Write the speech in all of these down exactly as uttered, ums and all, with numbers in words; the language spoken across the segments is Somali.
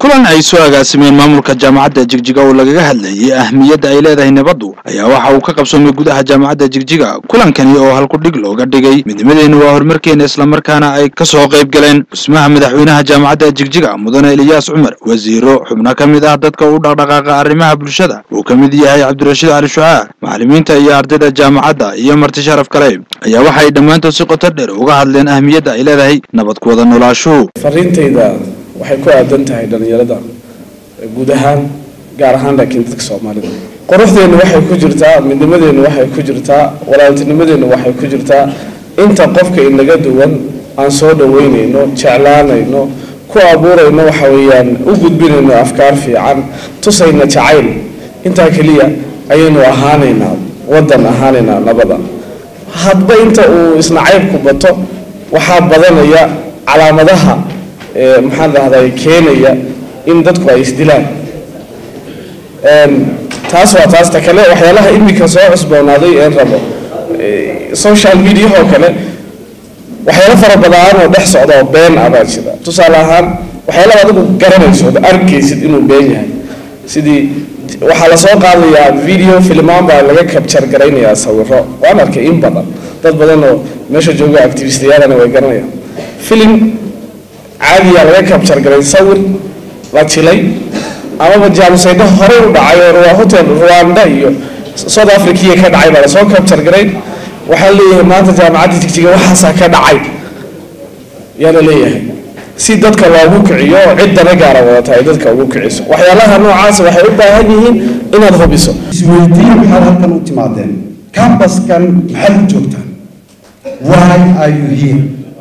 kulan ay soo agaasimeen maamulka jaamacadda Jigjiga oo lagaga hadlayay ahmiyadda ay leedahay nabaddu ayaa waxa uu ka qabsoomay gudaha jaamacadda Jigjiga kulankani oo halku dhig looga dhigay midnimadeena waa horumarkeena isla markaana ay ka soo qayb galeen dhismaha madaxweynaha jaamacadda Jigjiga mudane Ilyas Cumar wasiiro xubno ka mid ah dadka u dhaqdhaqaaqa arrimaha bulshada oo ka mid yahay Cabdirashiid Ali Shucaa macallimiinta iyo ardayda jaamacadda iyo marti sharaf kale ayaa waxa ay dhamaantood si qoto dheer uga hadleen ahmiyadda ay leedahay nabad ku wada noolaasho fariintayda waxay ku aadan tahay dhalinyarada guud ahaan gaar ahaan laakiin dadka Soomaalida quruxdeena waxay ku jirtaa midnimadeena waxay ku jirtaa walaaltinimadeena waxay ku jirtaa inta qofka inaga duwan aan soo dhaweynayno jeclaanayno ku abuurayno waxa weeyaan u gudbinayno afkaar fiican tusayna jacayl inta kaliya ayaynu ahaanayna wadan ahaanayna nabada hadba inta uu isna caybku bato waxa badanaya calaamadaha maxaan dhahday keenaya in dadku ay isdilaan een taas waa taas ta kale waxyaalaha imika soo cusboonaaday ee rabo social media oo kale waxyaalo fara badan oo dhex socda oo been ah jira tusaale ahaan waxyaalaha adigu garanayso arkaysid inuu been yahay sidii waxa la soo qaadayaa video filmaan baa laga capture garaynayaa sawiro waan arkay in badan dad badan oo meesha jooga activistayaalana way garanayaan film عادي على كابتشر قرين صور راتشلي أما بجانب سيده هرب دعاية روا هوتيل رواندا يو صوت أفريقيا كدعاية على صوت كابتشر قرين وحلي ما تجمعات تكتيجي وحاسة كدعاية يلا ليه سيدتك الله وكعيو عدة نجارة ولا تعيدتك وكعيس وحيالها نوع عاص وحيبها هذه إن هذا بيسو سويتين محل كانوا تمادين كامبس كان محل جوتان why are you here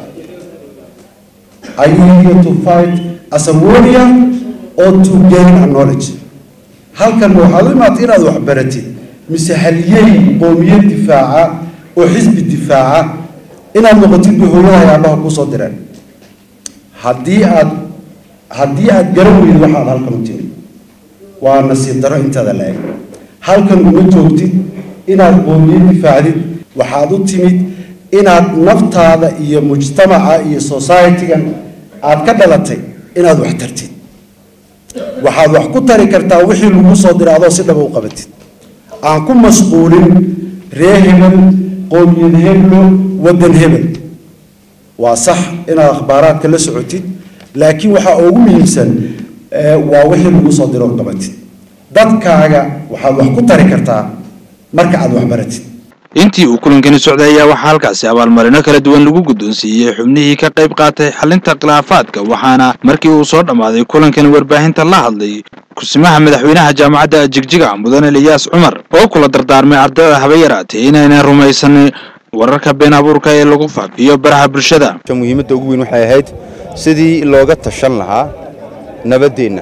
Are you here to fight as a warrior or to gain a knowledge? هل كان محاضر ما تيرا ذو حبرتي مسحليين قومية دفاعة وحزب الدفاعة إن النقطة بهوية يا الله كوصدرا هديئة هديئة جرمي الواحد هل كان تيري وأنا سيدرا أنت ذا لاي هل كان مجوتي إن القومية دفاعة وحاضر تيميد إن نفط هذا هي مجتمع هي society كان aad ka dhalatay inaad wax tartid waxaad wax ku tari kartaa wixii lagu soo diraado si dhab u qabatid aan ku mas'uulin reehibal qoomiyad heblo wadan hebel waa sax inaad akhbaaraadka la socotid laakiin waxa ugu muhiimsan waa wixii lagu soo diro qabatid dadkaaga waxaad wax ku tari kartaa marka aad wax baratid intii uu kulankani socday ayaa waxa halkaasi abaalmarino kala duwan lagu guddoonsiiyay xubnihii ka qayb qaatay xalinta khilaafaadka waxaana markii uu soo dhamaaday kulankani warbaahinta la hadlay kusimaha madaxweynaha jaamacadda Jigjiga mudane Ilyas Cumar oo kula dardaarmay ardayda habayaraatay inay rumaysan wararka been abuurka ee lagu faafiyo baraha bulshada muhiimadda ugu weyn waxay ahayd sidii looga tashan lahaa nabadeena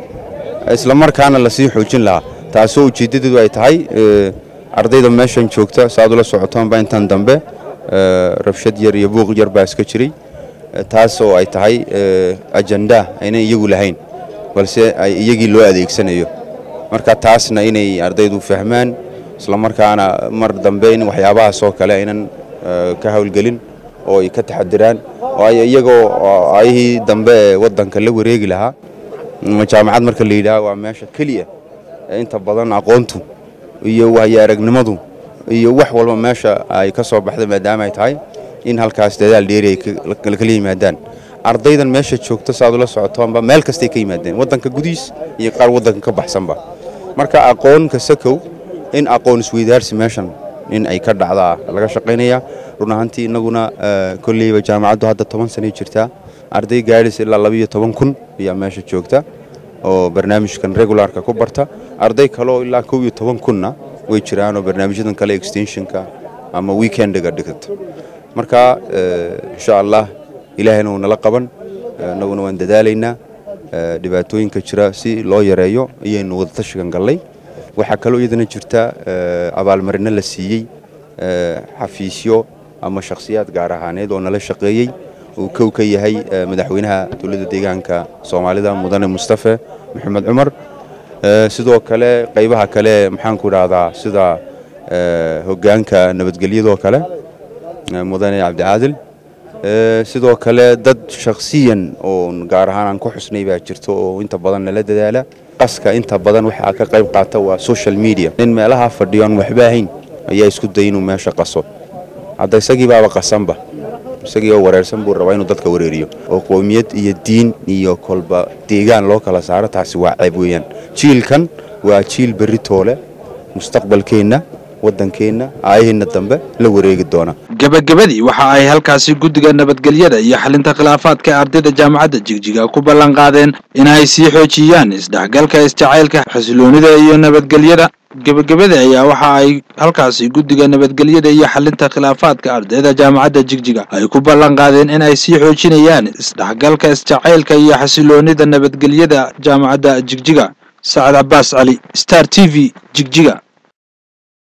isla markaana la sii xoojin lahaa taasoo ujeedadu ay tahay ardayda meeshan joogta saad ula socotaan baa intan dambe rabshad yar iyo buuq yar baa iska jiray taas oo ay tahay agenda ayna iyagu lahayn balse ay iyagii loo adeegsanayo marka taasna inay ardaydu fahmaan isla markaana mar dambe in waxyaabaha soo kale aynan ka hawlgelin oo ay ka taxadiraan oo ay iyagoo ay dambe wadanka la wareegi lahaa jaamacad marka la yiraahdo waa meesha kaliya inta badan aqoontu iyo waaya aragnimadu iyo wax walba meesha ay ka soo baxday maadaama ay tahay in halkaas dadaal dheeri ay kala yimaadaan ardaydan meesha joogta saad ula socotaanba meel kasta ay ka yimaadeen wadanka gudiis iyo qaar wadanka ka baxsanba marka aqoon ka sakow in aqoon isweydaarsi meeshan in ay ka dhacdaa laga shaqeynaya run ahaantii inaguna kulliba jaamacaddu hadda toban sano jirta arday gaadhis ilaa laba iyo toban kun ayaa meesha joogta oo barnaamijkan regularka ku barta arday kale oo ilaa kow iyo toban kunna way jiraan oo barnaamijyadan kale extensionka ama weekendiga dhigta marka insha Allah ilaahayna uu nala qaban naguna waan dadaalaynaa dhibaatooyinka jira si loo yareeyo ayaynu wada tashigan galay waxa kale oo iyadana jirta abaalmarino la siiyay xafiisyo ama shakhsiyaad gaar ahaaneed oo nala shaqeeyay oo kow ka yahay madaxweynaha dawladda deegaanka Soomaalida mudane Mustafa Maxamed Cumar sidoo kale qaybaha kale maxaan ku raahdaa sida hoggaanka nabadgelyada kale mudane Cabdi Caadil sidoo kale dad shakhsiyan oo gaar ahaan aan ku xusnay baa jirto oo inta badan nala dadaala qaska inta badan waxa ka qayb qaata waa social media in meelaha fadhiyan waxba ahayn ayaa isku day inuu meesha qaso hadda isagii baaba qasanba isagii oo wareersan buu rabaa inuu dadka wareeriyo oo qoomiyad iyo diin iyo kolba deegaan loo kala saaro taasi waa ceeb weeyaan jiilkan waa jiil berri toole mustaqbalkeena waddankeena ayayna dambe la wareegi doona gabagabadii waxa ay halkaasi guddiga nabadgelyada iyo xalinta khilaafaadka ardayda jaamacadda Jigjiga ku ballan qaadeen in ay sii xoojiyaan isdhexgalka isjacaylka xasiloonida iyo nabadgelyada gabagabada ayaa waxa ay halkaasi guddiga nabadgelyada iyo xalinta khilaafaadka ardayda jaamacadda Jigjiga ay ku ballan qaadeen in ay sii xoojinayaan isdhexgalka isjacaylka iyo xasiloonida nabadgelyada jaamacadda Jigjiga Saad Abbas Ali Star T V Jigjiga